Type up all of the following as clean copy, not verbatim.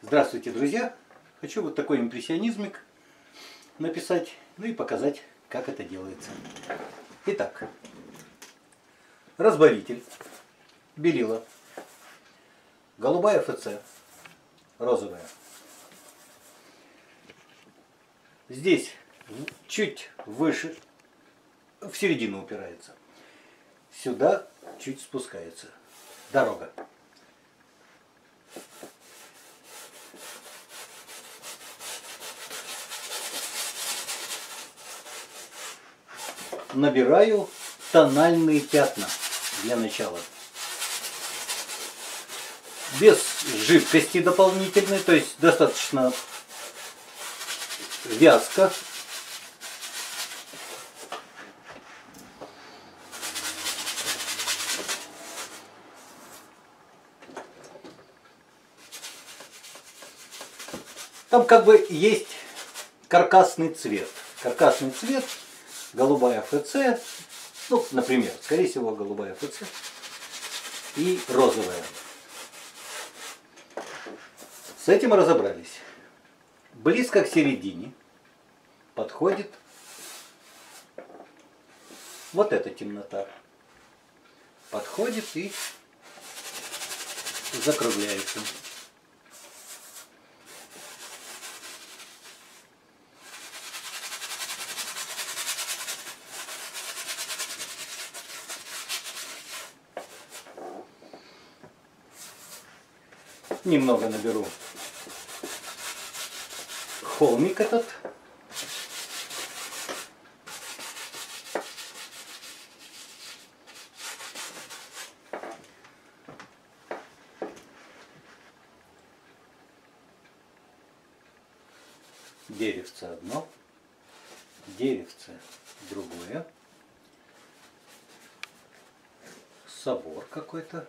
Здравствуйте, друзья! Хочу вот такой импрессионизмик написать, ну и показать, как это делается. Итак, разбавитель, белила, голубая ФЦ, розовая. Здесь чуть выше, в середину упирается. Сюда чуть спускается. Дорога. Набираю тональные пятна для начала. Без жидкости дополнительной, то есть достаточно вязко. Там как бы есть каркасный цвет. Каркасный цвет, голубая ФЦ, ну, например, скорее всего, голубая ФЦ и розовая. С этим разобрались. Близко к середине подходит вот эта темнота. Подходит и закругляется. Немного наберу холмик этот. Деревце одно, деревце другое. Собор какой-то.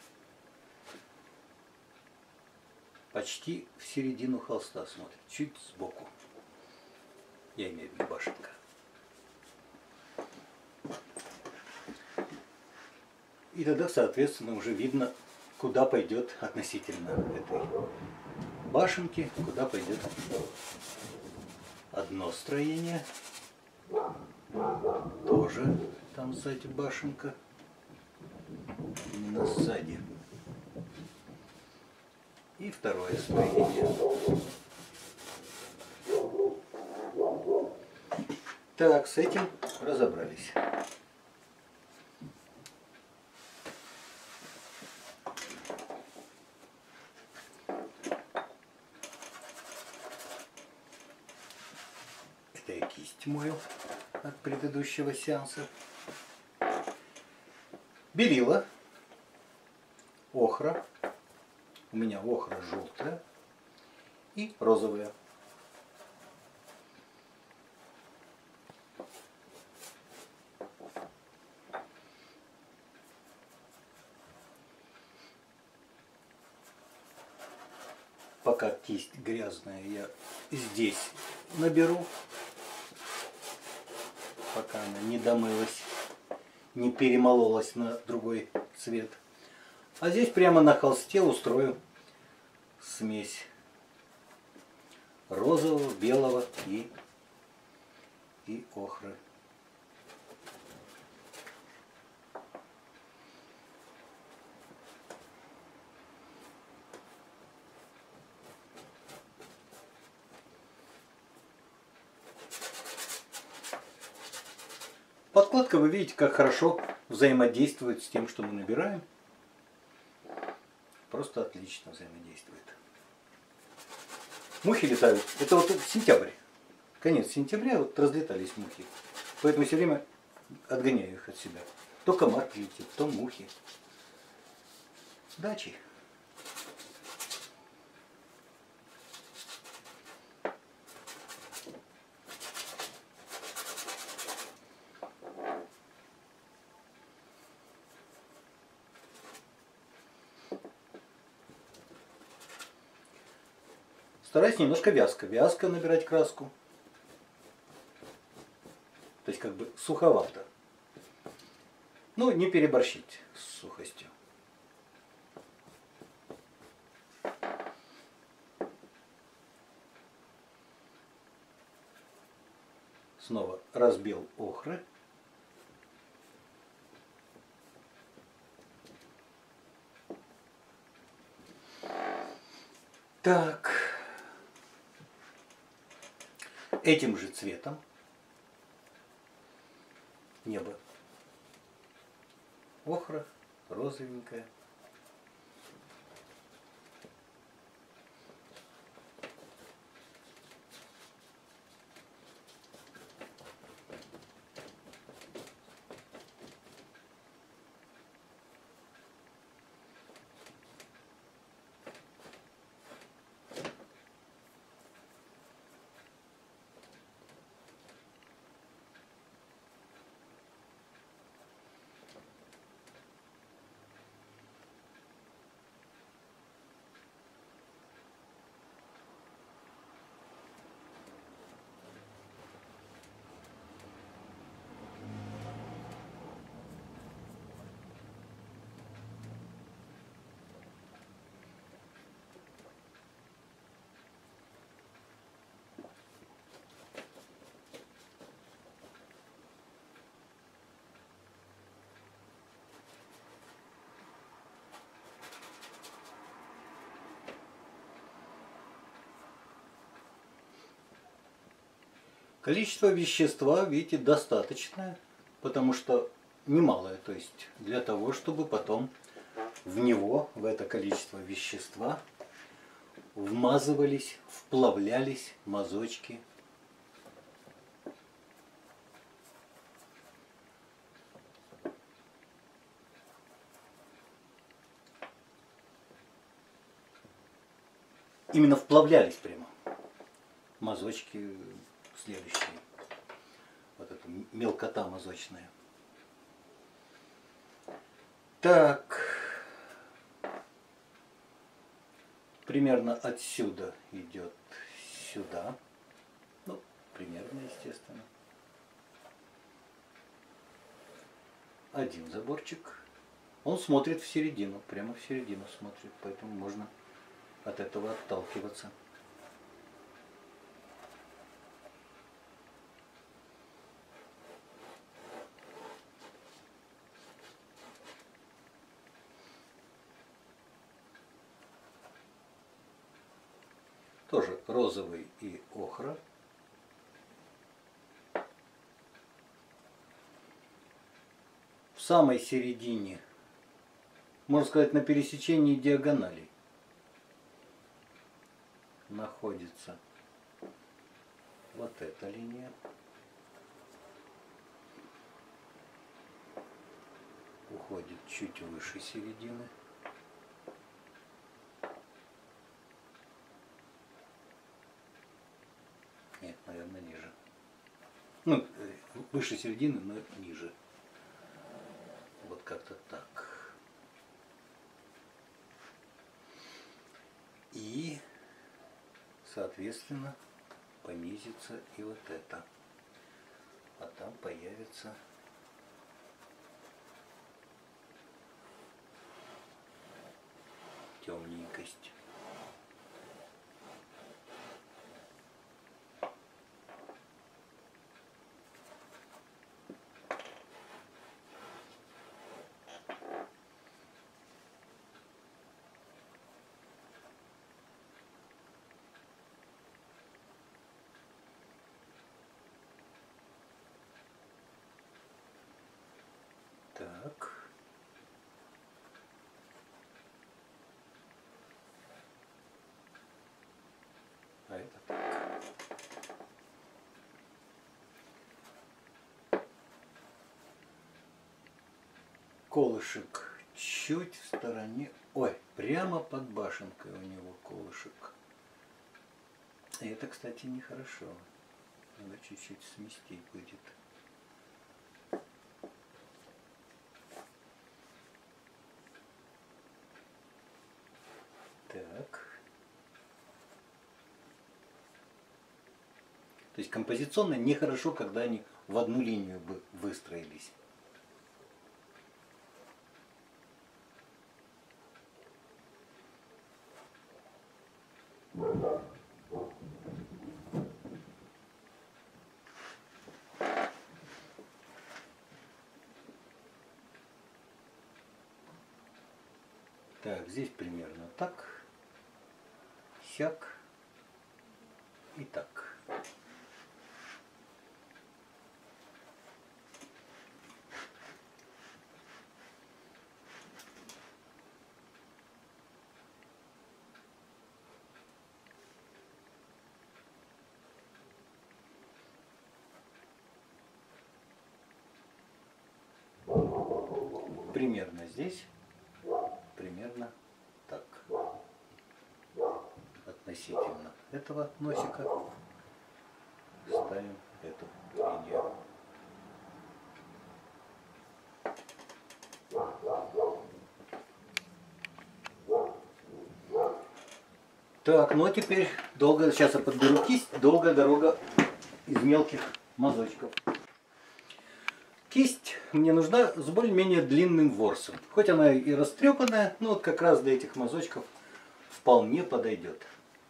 Почти в середину холста смотрит, чуть сбоку. Я имею в виду башенка. И тогда, соответственно, уже видно, куда пойдет относительно этой башенки, куда пойдет одно строение. Тоже там сзади башенка. Именно сзади. И второе строение. Так, с этим разобрались. Это я кисть мою от предыдущего сеанса. Белила, охра. У меня охра желтая и розовая. Пока кисть грязная, я здесь наберу, пока она не домылась, не перемололась на другой цвет. А здесь прямо на холсте устрою смесь розового, белого и охры. Подкладка, вы видите, как хорошо взаимодействует с тем, что мы набираем. Просто отлично взаимодействует. Мухи летают. Это вот сентябрь. Конец сентября, вот разлетались мухи. Поэтому все время отгоняю их от себя. То комар прилетит, то мухи. Дачи. Стараюсь немножко вязко набирать краску. То есть как бы суховато. Ну, не переборщить с сухостью. снова разбил охры. Так, этим же цветом небо. Охра, розовенькая. Количество вещества, видите, достаточное, потому что немалое, то есть для того, чтобы потом в него, в это количество вещества, вмазывались, вплавлялись мазочки. Именно вплавлялись прямо мазочки следующие. Вот эта мелкота мазочная. Так, примерно отсюда идет сюда. Ну, примерно, естественно. Один заборчик. Он смотрит в середину, прямо в середину смотрит, поэтому можно от этого отталкиваться. Тоже розовый и охра. В самой середине, можно сказать, на пересечении диагоналей находится вот эта линия. Уходит чуть выше середины. Нет, наверное, ниже. Ну, выше середины, но ниже. Вот как-то так. И, соответственно, понизится и вот это. А там появится темненькость. Так. А это так. Колышек чуть в стороне. Ой, прямо под башенкой у него колышек. И это, кстати, нехорошо. Надо чуть-чуть сместить будет. Так. То есть композиционно нехорошо, когда они в одну линию бы выстроились. Так, здесь примерно так, сяк и так. Примерно здесь, примерно так. Относительно этого носика ставим эту линию. Так, ну а теперь долго, сейчас я подберу кисть, долгая дорога из мелких мазочков. Кисть мне нужна с более-менее длинным ворсом. Хоть она и растрепанная, но вот как раз для этих мазочков вполне подойдет.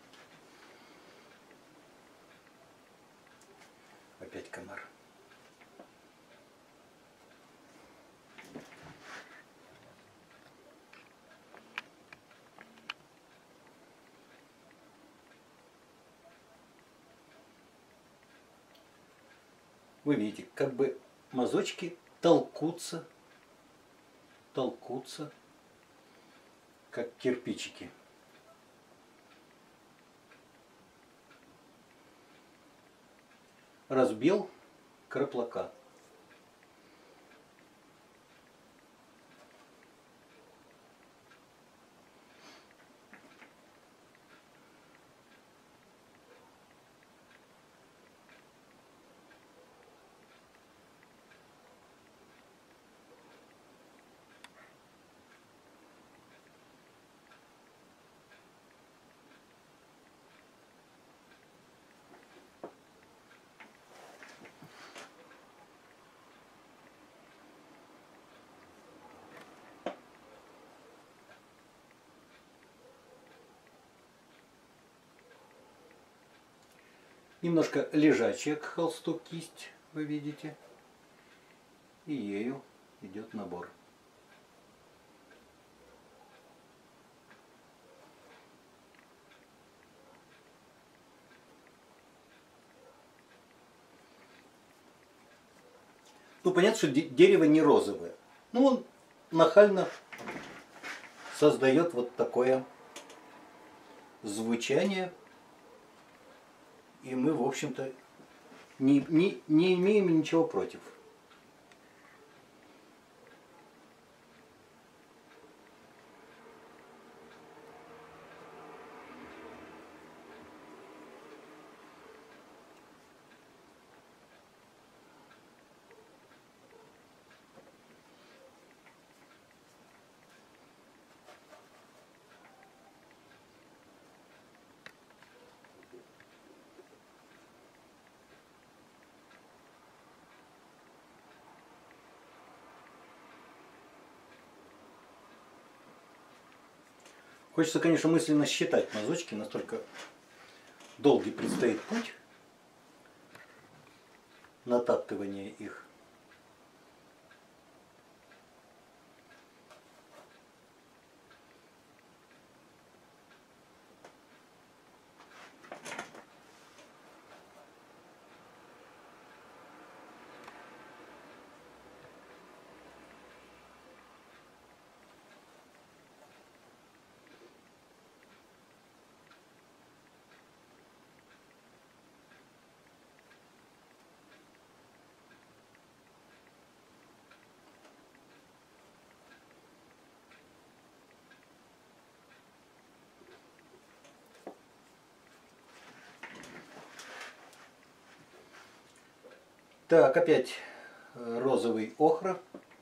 Опять комар. Вы видите, как бы мазочки толкутся, как кирпичики. Разбил краплака. Немножко лежачая к холсту кисть, вы видите, и ею идет набор. Ну, понятно, что дерево не розовое. Но он нахально создает вот такое звучание. И мы, в общем-то, не имеем ничего против. Хочется, конечно, мысленно считать мазочки, настолько долгий предстоит путь натаптывания их. Так, опять розовый охра.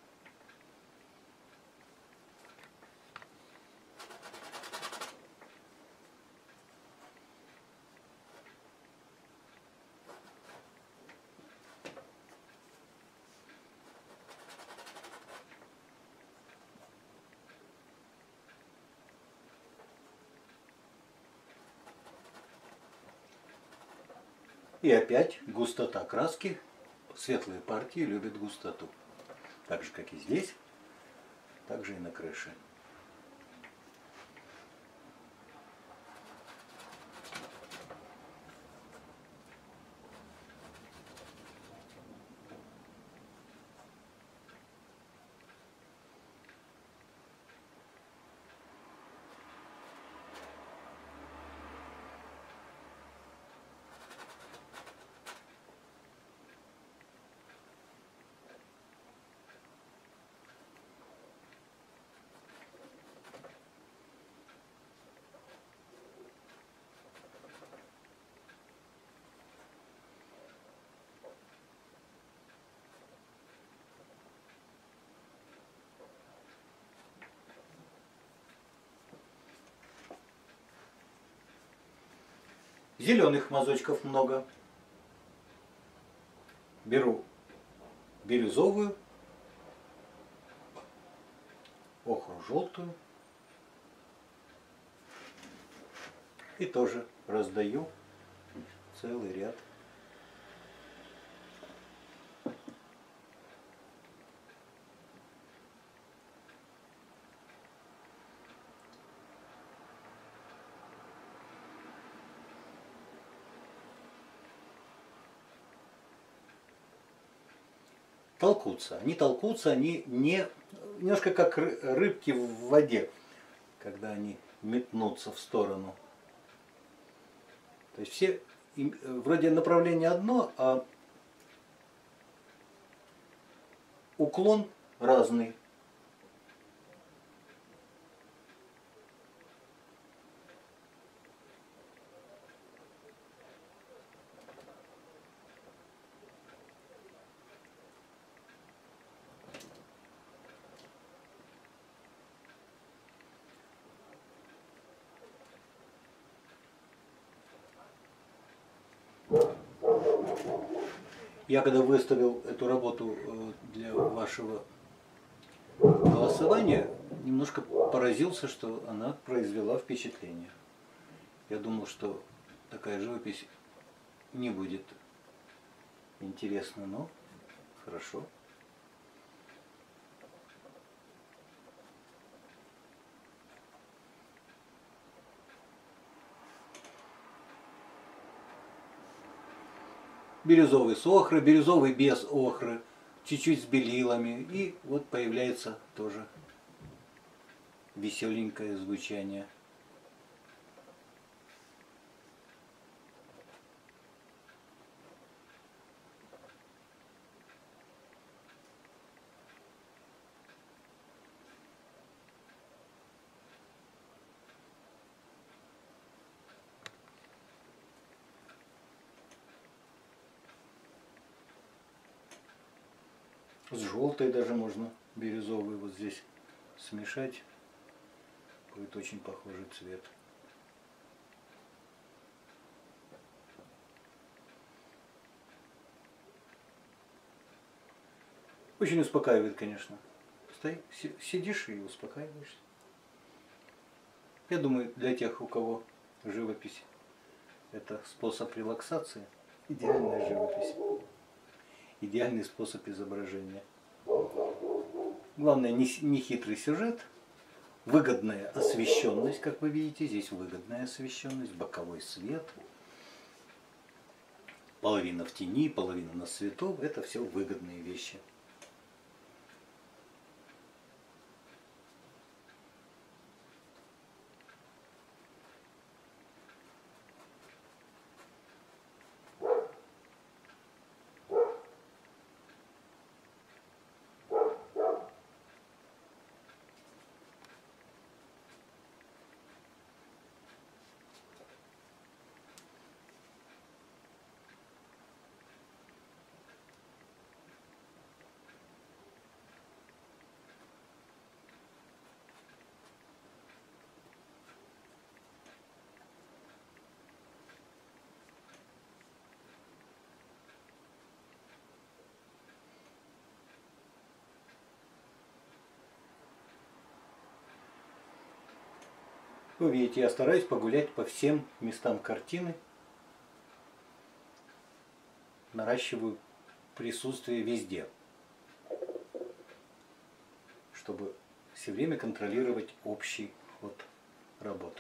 И опять густота краски. Светлые партии любят густоту. Так же, как и здесь, так же и на крыше. Зеленых мазочков много. Беру бирюзовую, охру желтую и тоже раздаю целый ряд. Толкутся. Они немножко как рыбки в воде, когда они метнутся в сторону. То есть все вроде направление одно, а уклон разный. Я когда выставил эту работу для вашего голосования, немножко поразился, что она произвела впечатление. Я думал, что такая живопись не будет интересна, но хорошо. Бирюзовый с охрой, бирюзовый без охры, чуть-чуть с белилами. И вот появляется тоже веселенькое звучание. С желтой даже можно бирюзовый вот здесь смешать. Будет очень похожий цвет. Очень успокаивает, конечно. Сидишь и успокаиваешься. Я думаю, для тех, у кого живопись – это способ релаксации, идеальная живопись. Идеальный способ изображения. Главное, не хитрый сюжет, выгодная освещенность, как вы видите, здесь выгодная освещенность, боковой свет, половина в тени, половина на свету, это все выгодные вещи. Вы видите, я стараюсь погулять по всем местам картины. Наращиваю присутствие везде, чтобы все время контролировать общий ход работы.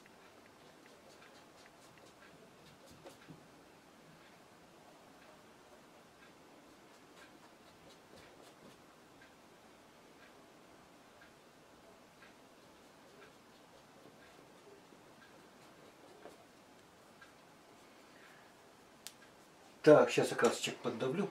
Так, сейчас я красочек поддавлю.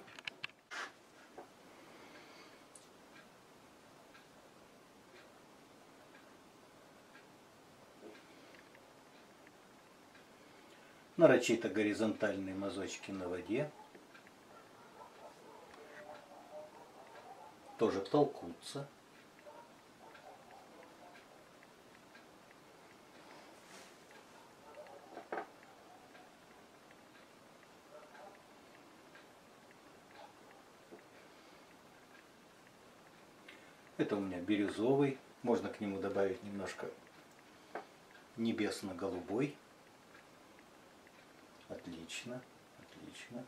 Нарочито горизонтальные мазочки на воде. Тоже толкутся. Это у меня бирюзовый. Можно к нему добавить немножко небесно-голубой. Отлично, отлично.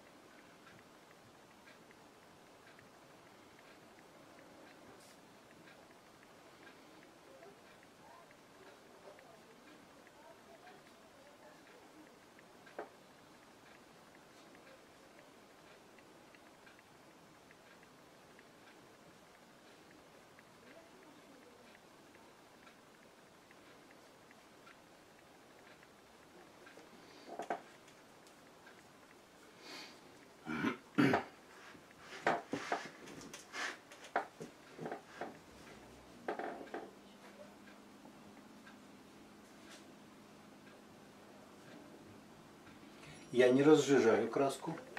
Я не разжижаю краску.